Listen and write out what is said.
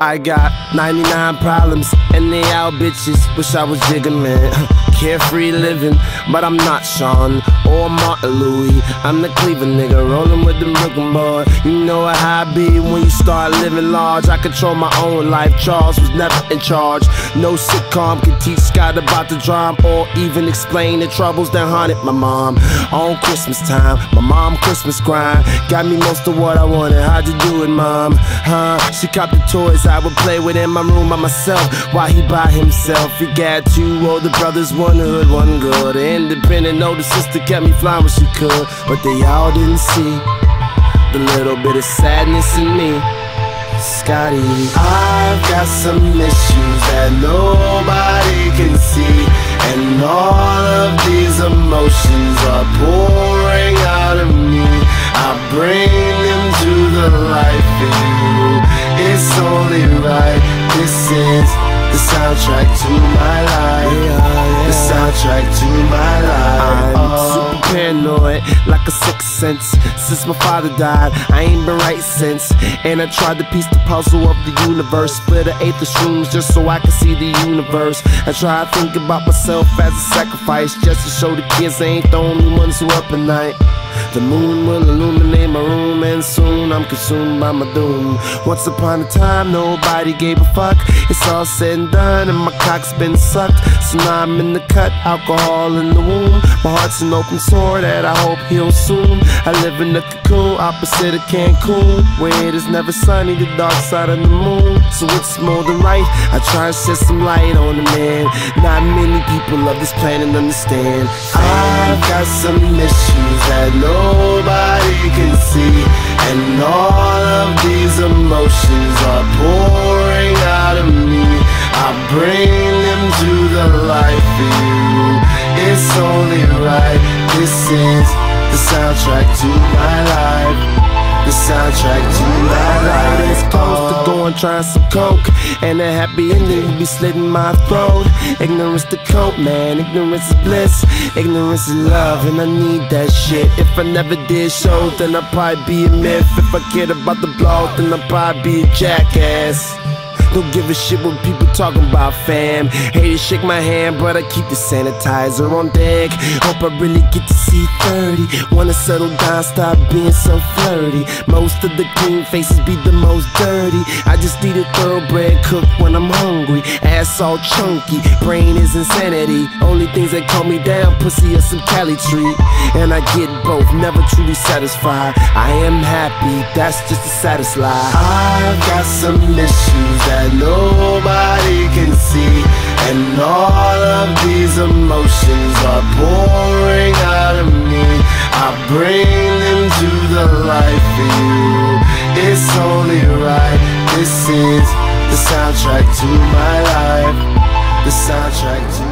I got 99 problems, and they all bitches. Wish I was jiggling. Carefree living, but I'm not Sean or Martin Louis. I'm the Cleveland nigga, rolling with the Brooklyn boy. You know how I be when you start living large. I control my own life, Charles was never in charge. No sitcom can teach Scott about the drama, or even explain the troubles that haunted my mom. On Christmas time, my mom Christmas grind got me most of what I wanted. How'd you do it, mom? She copped the toys I would play with in my room by myself, while he by himself. He got two older brothers, one hood, one good. The independent older sister kept me flying when she could, but they all didn't see the little bit of sadness in me. Scotty, I've got some issues that nobody can see, and all of these emotions are pouring out of me. I bring them to the light for you. It's only right. This is the soundtrack to my life. The soundtrack to my life. I'm super paranoid, like a sixth sense. Since my father died, I ain't been right since. And I tried to piece the puzzle of the universe, split an eighth of shrooms just so I could see the universe. I try to think about myself as a sacrifice, just to show the kids I ain't the only ones who up at night. The moon will illuminate my room, and soon I'm consumed by my doom. Once upon a time, nobody gave a fuck. It's all said and done, and my cock's been sucked. So now I'm in the cut, alcohol in the womb. My heart's an open sore that I hope heals soon. I live in the cocoon, opposite of Cancun, where it is never sunny, the dark side of the moon. So it's more than right, I try to shed some light on the man. Not many people of this planet understand. I've got some issues that nobody can see, and all of these emotions are pouring out of me. I bring them to the light for you. It's only right. This is the soundtrack to my life. The soundtrack to my life. It's close to going trying some coke, and a happy ending will be slitting my throat. Ignorance the cope, man. Ignorance is bliss. Ignorance is love, and I need that shit. If I never did shows, then I'd probably be a myth. If I cared about the blog, then I'd probably be a jackass. Don't give a shit what people talking about, fam. Hate to shake my hand, but I keep the sanitizer on deck. Hope I really get to see 30. Wanna settle down, stop being so flirty. Most of the clean faces be the most dirty. I just need a thoroughbred cook when I'm hungry. Ass all chunky, brain is insanity. Only things that calm me down, pussy or some Cali treat. And I get both, never truly satisfied. I am happy, that's just the saddest lie. I've got some issues that nobody can see, and all of these emotions are pouring out of me. I bring them to the light for you. It's only right. This is the soundtrack to my life. The soundtrack to